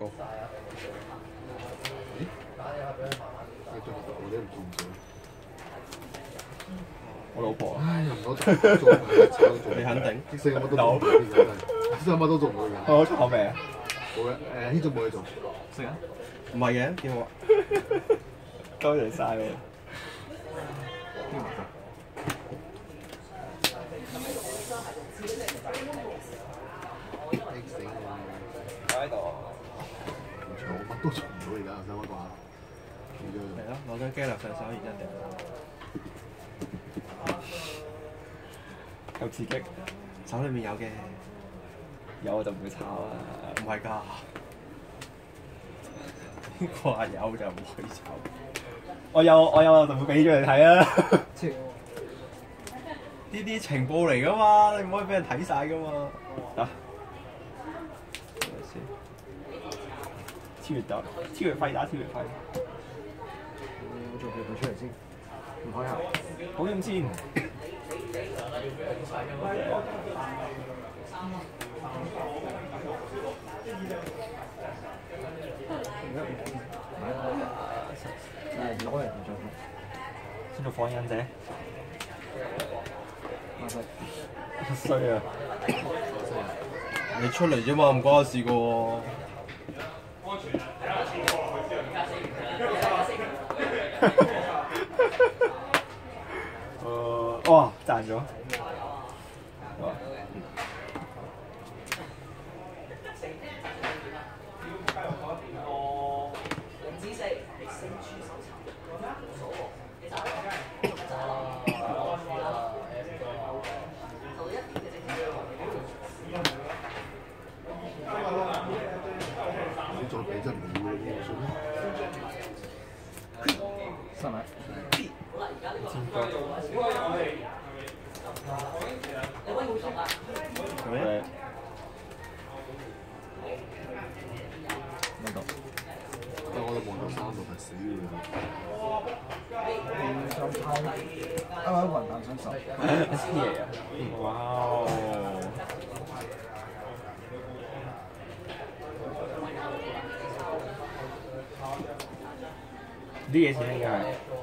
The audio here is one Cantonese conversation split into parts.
高。 咦？你最後我都唔見咗。 我老婆。 唉，又唔攞做， 你肯定？ 啲四個乜都做唔到，其實真係，真係乜都做唔到嘅。 我出口未啊？ 冇嘅，呢種冇嘢做。 食啊？唔係嘅，幾好啊！多謝晒你。喺度。 唔錯，乜都做唔到而家，使乜話？ 嚟咯，攞張 Gallop 上手，然之後掉。夠刺激，手裏面有嘅，有我就唔會炒啦。唔係㗎，話有就唔可以炒。我有我就會俾咗你睇啊！呢啲情報嚟㗎嘛，你唔可以俾人睇晒㗎嘛。啊！超越鬥，超越費打超越費。 我做佢出嚟先，唔開口。 保險先。 攞嚟唔做。 先做放忍者。衰啊！你出嚟啫嘛，唔關我事㗎喎。哇！賺咗。 你再俾真唔要嘅嘢算啦。 係咪？ 咩？ 乜度？ 但我哋望到3度係死嘅。 雲淡雙手。 S.P. 嚟啊！哇！啲嘢錢應該係。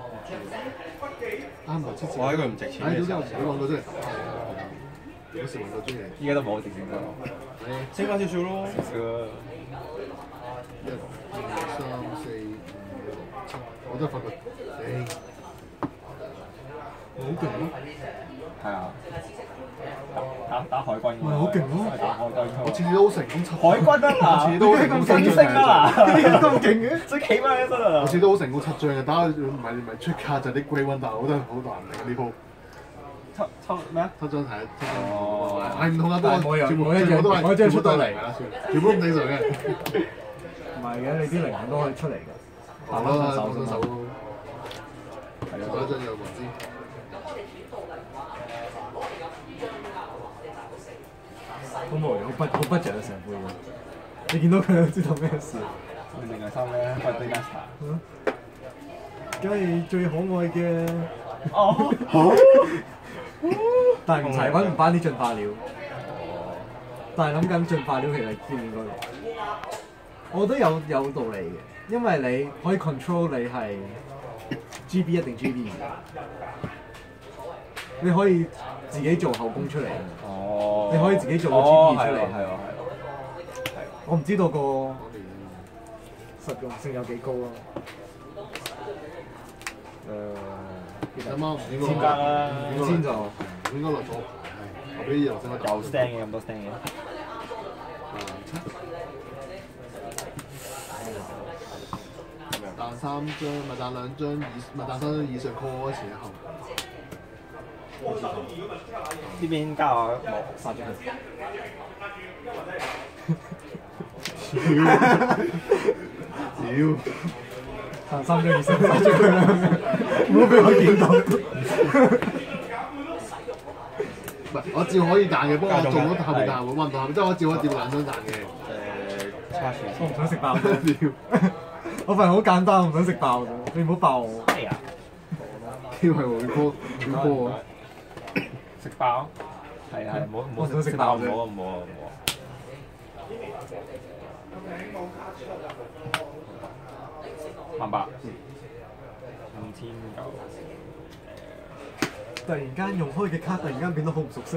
啱頭之前。 我喺佢唔值錢嘅時候。 你望到真係，有時望到中意。 依家都冇值錢㗎。升翻少少咯。少啊。 1、2、3、4、5、6、7，我真係發覺，好勁咯！ 係啊。打海軍。 唔係好勁咯！ 打海軍。 我次次都好成功。 海軍啊嘛！ 次次都好成功7張啊！ 咁勁嘅， 即係企翻起身啊！ 我次都好成功7張嘅，打唔係出卡就啲 Grey One，但係我覺得好難明呢鋪。 抽咩啊？ 7張係7張。 哦。 係唔同啊，不過全部都係全部都係嚟㗎，全部都唔正常嘅。 唔係嘅，你啲靈魂都可以出嚟㗎。 係咯，手伸手咯。係啊，一張有無知。 好無聊，好不着啊成杯嘢。你見到佢都知道咩事。 另外收咩 ？Birthday Master。 梗係最可愛嘅。 哦。 但係唔齊揾唔翻啲進化料。但係諗緊進化料其實邊應該？我覺得有道理嘅，因為你可以 control 你係 GB1定 GB2，你可以自己做後宮出嚟。哦。你可以自己做個 GB2出嚟。係喎。我唔知道個實用性有幾高咯。 啱啱先加啦先就應該落咗牌，後邊又升得有 stand 嘅咁多 stand 嘅。 彈3張，咪彈2張咪彈3張以上 call 前後。 呢邊加我冇殺咗佢。 屌！ 彈3張以上殺咗佢啦，唔好俾我見到。 唔係，我照可以彈嘅，不過我做咗後面彈會運動後面，即係我照可以掂2張彈嘅。 我唔想食爆咗。我份好簡單，我唔想食爆咗，你唔好爆我。 係啊。 跳係會波啊！ 食爆。係唔好食爆，唔好。 1800，5900。 突然間用開嘅卡，突然間變得好唔熟悉。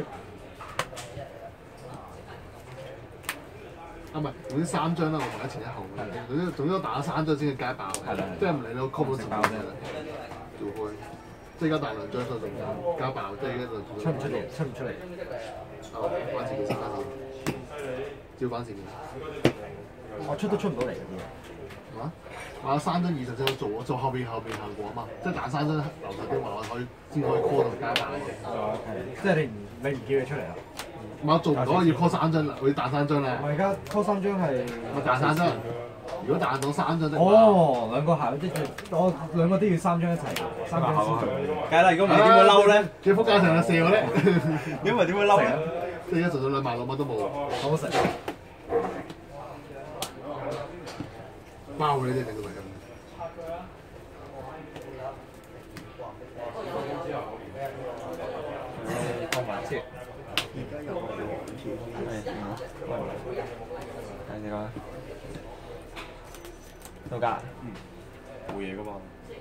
啊唔係，總之3張啦，我買前一後嘅。總之我打咗3張先至加爆嘅，即係唔理你個 combo 全部嘅做開。即係而家大2張所以仲加爆，即係而家就出唔出嚟？出唔出嚟？ 反自己先，照反自己。 我出都出唔到嚟嗰啲嘢。 嚇？買咗3張20先可以做後邊效果啊嘛，即係打3張流頭啲話可以先可以 call 到加爆啊。 即係你唔叫佢出嚟啊？ 我做唔到，要 call 3張啦，我要彈3張啦。 我而家 call 3張係咪彈3張？如果彈到3張的話， 哦，兩個考即係我兩個都要3張一齊，3張先做。 梗係啦，如果唔係點會嬲咧？ 最撲街成日射我咧， 因為點會嬲咧？ 即係而家做到2萬6蚊都冇， 好好食。 包你啲整到嚟咁。 幫埋先。而家有個睇呢個到㗎， 冇嘢㗎嘛。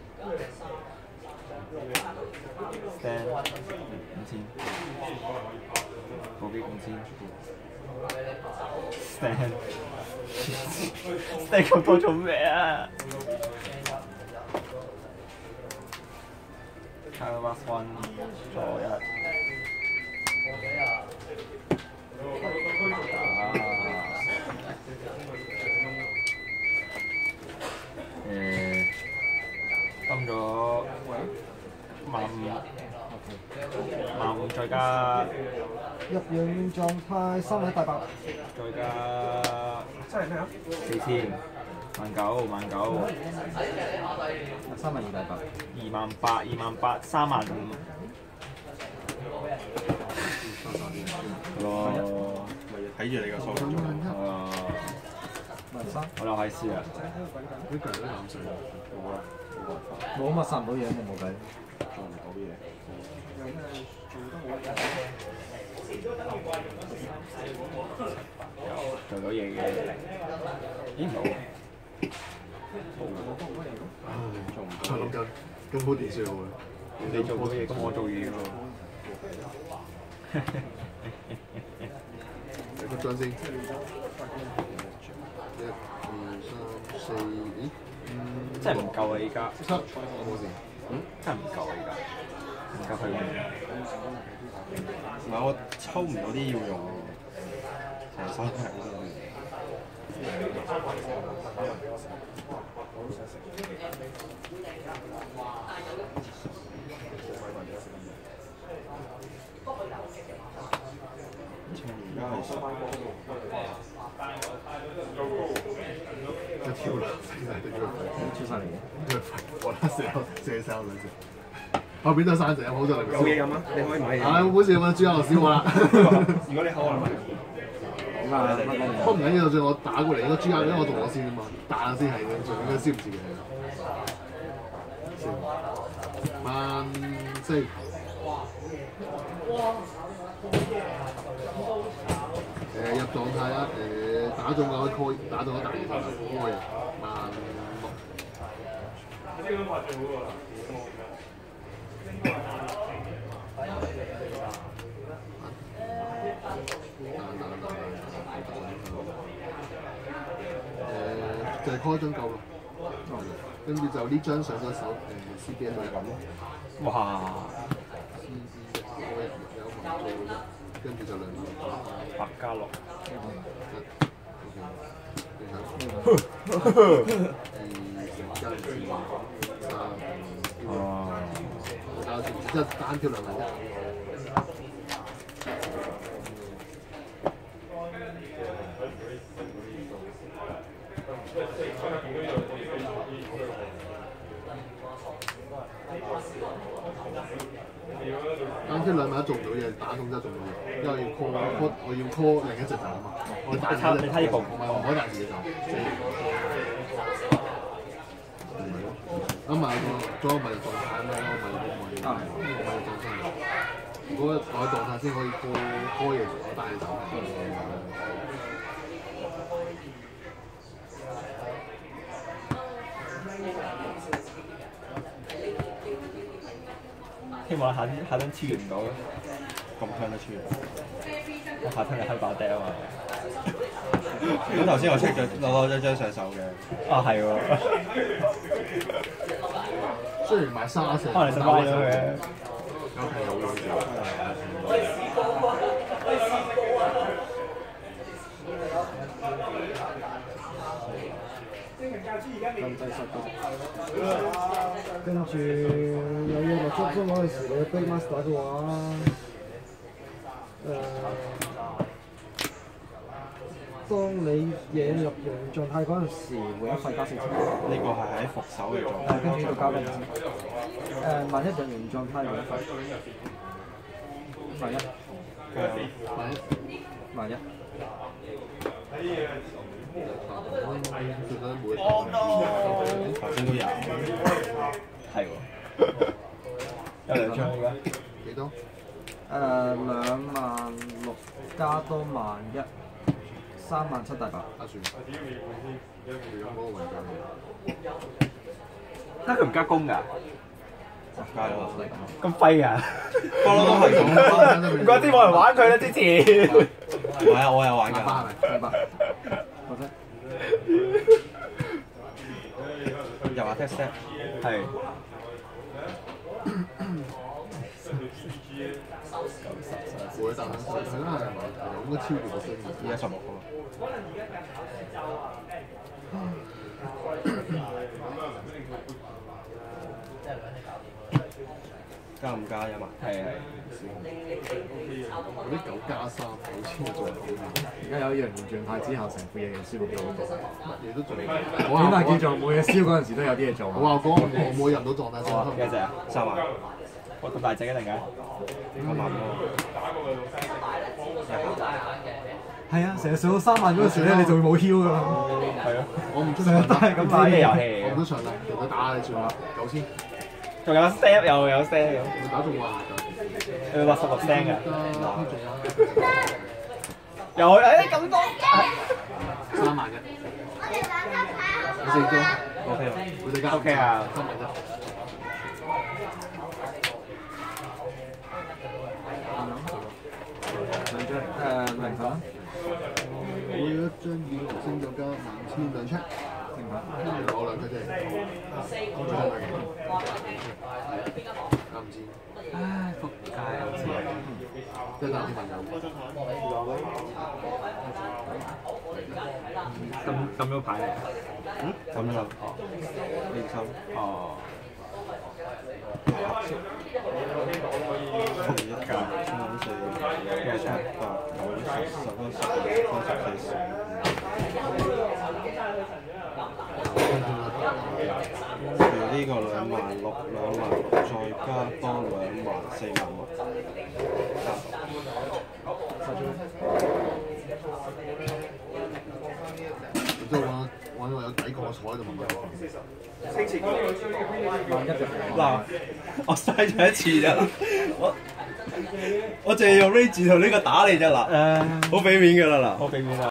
stand 5000，嗰邊5000。stand 咁多做咩啊？Last one 左一。分咗15000再加入樣狀態3位大白， 再加真係咩啊？4000、19000、 302大白 28000、35000。咯， 睇住你個數。 我又係試啊！ 呢個人都飲水，冇啦， 冇乜殺唔到嘢，冇計。 做唔到嘢。 做到嘢嘅，咦冇？ 做唔到。諗緊，咁好點算好啊？ 你做到嘢，咁我做嘢喎。 你個張先。1、2、3、4，咦？ 真係唔夠啊！依家 7，我冇事。 真係唔夠啊！依家唔夠佢用。 唔係我抽唔到啲要用，成手係。 一跳啦， 出晒嚟嘅。 我得射手兩隻，後邊都係山石，好在有嘢飲啊！你可以買嘢。 啊，冇事咁，豬油少我啦。 如果你口渴咪。 不過唔緊要，就算我打過嚟，應該豬油因為我同我先啊嘛，打先係嘅，仲應該燒唔切嘅。14000。入狀態啦，打中嘅可以 call， 打中咗大嘢就 call 嘅16000。就係 call 張夠咯，跟住就呢張上咗手CBS 就係咁咯。 哇！ CBS 有埋做嘅啫，跟住就2萬8。 8+6。哦。即係單挑2萬1。單挑2萬1做唔到嘢，打中真係做唔到嘢，因為我要 call 另一隻走啊嘛。我打差你睇呢部，我可以打自己走。咁咪個咪狀態咩？我咪狀態。如果改狀態先可以 call 嘢，我帶你走。 希望下真超越唔到， 咁香都超越。 我下真係開爆爹啊嘛！ 咁頭先我 check 咗攞咗張上手嘅。 啊係喎， 雖然買沙石， 可能你想歪咗佢嘅。 有係有用嘅。 咁第10個，跟住有嘢落足中嗰陣時，你 Big Master 嘅話，當你嘢入完狀態嗰陣時，會一塊加4千。 呢個係喺復手嘅狀態。 跟住呢度交俾你先。萬一入完狀態會一塊。萬一。萬一。 頭先都有。 係喎，有2張而家。 幾多 ？26000加多11000，37800。 算。嗰個運得佢唔加工㗎？ 加咗。 咁廢㗎？ 不嬲都係咁。 唔怪之冇人玩佢啦，之前。 係啊，我有玩㗎。 800，覺得。 入下 test set。 係。 會，但係佢係咪應該超過個星？ 而家16個。加唔加1萬？ 係。 嗰啲9+3，好似仲好啲。 而家有一樣完狀態之後，成副嘢嘅消耗咗好多。 乜嘢都做。 起碼叫做冇嘢燒嗰陣時都有啲嘢做。 我話講我冇入到狀態先。 幾多隻啊 ？3萬。 哇！咁大隻嘅突然間。 3萬咯。 係啊，成日上到3萬嗰陣時咧，你就會冇 heal 㗎啦。 係啊， 我唔出成日都係咁打咩遊戲？ 我唔出場啦，同佢打你算啦，9000。 仲有 step 又有 step 嘅。 佢打中話佢86聲㗎。 仲又咁多。 3萬嘅。4張。 OK 啦。 佢哋加 OK 啊。 3萬啫。 2張明白。 我有一張2毫升再加5200 check。明白。我兩佢哋。 唉，仆街啊！ 即係打啲朋友。 咁咗牌嚟啊？ 咁樣哦，呢心哦。 一格3、4、1、7、8、9、10、11、12、13、14、15。譬如呢個26000，26000再加多24000，46000。 即係玩我有抵抗坐喺度問題。 嗱，我嘥咗一次咋，我淨係用 Reijy 同呢個打你咋嗱，好俾面㗎啦嗱， 好俾面啊！